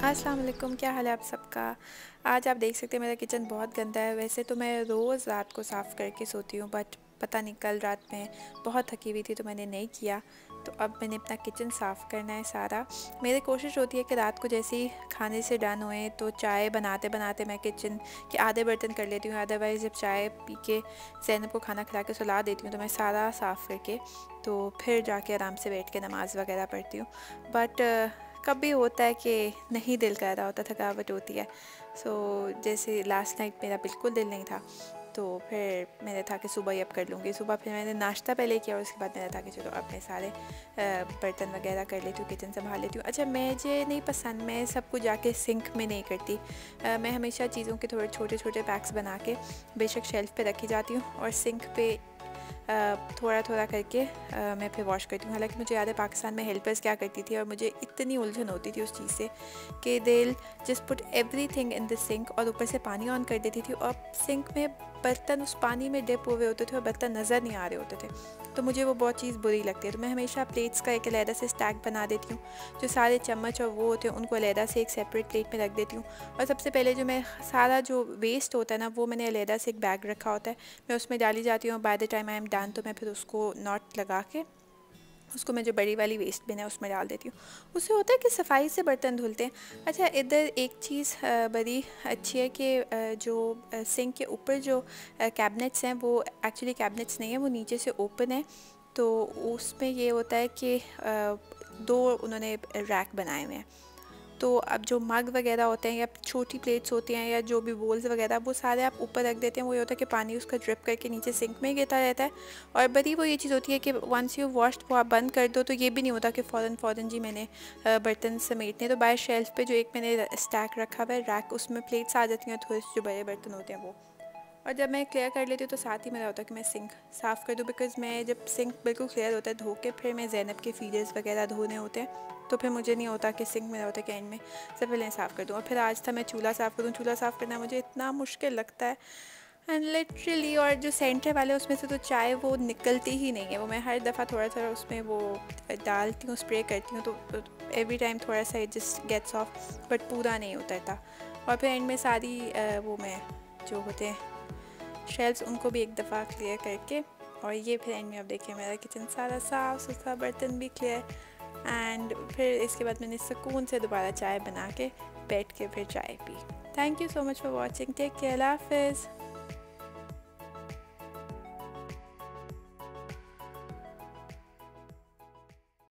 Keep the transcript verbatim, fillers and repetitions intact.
अस्सलाम वालेकुम, क्या हाल है आप सबका। आज आप देख सकते हैं मेरा किचन बहुत गंदा है। वैसे तो मैं रोज़ रात को साफ़ करके सोती हूँ, बट पता नहीं कल रात में बहुत थकी हुई थी तो मैंने नहीं किया। तो अब मैंने अपना किचन साफ़ करना है सारा। मेरी कोशिश होती है कि रात को जैसे ही खाने से डन होए तो चाय बनाते बनाते मैं किचन के आधे बर्तन कर लेती हूँ। अदरवाइज़ जब चाय पी के ज़ैनब को खाना खिला के सुला देती हूँ तो मैं सारा साफ़ करके तो फिर जाके आराम से बैठ के नमाज़ वगैरह पढ़ती हूँ। बट कभी होता है कि नहीं दिल कर रहा होता, थकावट होती है। सो जैसे लास्ट नाइट मेरा बिल्कुल दिल नहीं था, तो फिर मैंने था कि सुबह ही अब कर लूँगी। सुबह फिर मैंने नाश्ता पहले किया और उसके बाद मैंने था कि चलो अब मैं सारे बर्तन वगैरह कर लेती हूँ, किचन संभाल लेती हूँ। अच्छा, मुझे नहीं पसंद, मैं सब कुछ जाके सिंक में नहीं करती। आ, मैं हमेशा चीज़ों के थोड़े छोटे छोटे पैक्स बना के बेशक शेल्फ़ पे रखी जाती हूँ और सिंक पे थोड़ा थोड़ा करके आ, मैं फिर वॉश करती हूँ। हालांकि मुझे याद है पाकिस्तान में हेल्पर्स क्या करती थी और मुझे इतनी उलझन होती थी उस चीज़ से कि दिल just put everything in the sink और ऊपर से पानी ऑन कर देती थी और सिंक में बर्तन उस पानी में डिप हुए होते थे और बर्तन नज़र नहीं आ रहे होते थे। तो मुझे वो बहुत चीज़ बुरी लगती है। तो मैं हमेशा प्लेट्स का एक अलहदा से स्टैक बना देती हूँ। जो सारे चम्मच और वो होते हैं उनको अलहदा से एक सेपरेट प्लेट में रख देती हूँ। और सबसे पहले जो मैं सारा जो वेस्ट होता है ना, वो मैंने अलहदा से एक बैग रखा होता है, मैं उसमें डाली जाती हूँ। By the time I am done तो मैं फिर उसको नॉट लगा के उसको मैं जो बड़ी वाली वेस्ट बिन है उसमें डाल देती हूँ। उससे होता है कि सफाई से बर्तन धुलते हैं। अच्छा, इधर एक चीज़ बड़ी अच्छी है कि जो सिंक के ऊपर जो कैबिनेट्स हैं वो एक्चुअली कैबिनेट्स नहीं है, वो नीचे से ओपन है। तो उसमें ये होता है कि दो उन्होंने रैक बनाए हुए हैं। तो अब जो मग वगैरह होते हैं या छोटी प्लेट्स होती हैं या जो भी बोल्स वगैरह, वो सारे आप ऊपर रख देते हैं। वो ये होता है कि पानी उसका ड्रिप करके नीचे सिंक में गिरता रहता है। और बड़ी वो ये चीज़ होती है कि वंस यू वॉश्ड वो आप बंद कर दो तो ये भी नहीं होता कि फ़ौरन फ़ौरन जी मैंने बर्तन समेटने। तो बाय शेल्फ पे जो एक मैंने स्टैक रखा हुआ है रैक, उसमें प्लेट्स आ जाती हैं, थोड़े से जो बड़े बर्तन होते हैं वो। और जब मैं क्लियर कर लेती हूँ तो साथ ही मेरा होता है कि मैं सिंक साफ़ कर दूँ, बिकॉज़ मैं जब सिंक बिल्कुल क्लियर होता है धो के फिर मैं ज़ैनब के फीडर्स वगैरह धोने होते हैं तो फिर मुझे नहीं होता कि सिंक मेरा होता है कि एंड में सब पहले साफ़ कर दूँ। और फिर आज था मैं चूल्हा साफ़ करूँ। चूल्हा साफ़ करना मुझे इतना मुश्किल लगता है एंड लिटरली। और जो सेंटर वाले उसमें से तो चाय वो निकलती ही नहीं है। वो मैं हर दफ़ा थोड़ा थोड़ा उसमें वो डालती हूँ, स्प्रे करती हूँ, तो एवरी टाइम थोड़ा सा it just gets off, but पूरा नहीं उतरता। और फिर एंड में सारी वो मैं जो होते हैं शेल्फ्स उनको भी एक दफ़ा क्लियर करके, और ये फिर एंड में अब देखिए मेरा किचन सारा साफ़ सुथरा, बर्तन भी क्लियर। एंड फिर इसके बाद मैंने सुकून से दोबारा चाय बना के बैठ के फिर चाय पी। Thank you so much for watching. Take care, अल्लाह हाफ़िज़।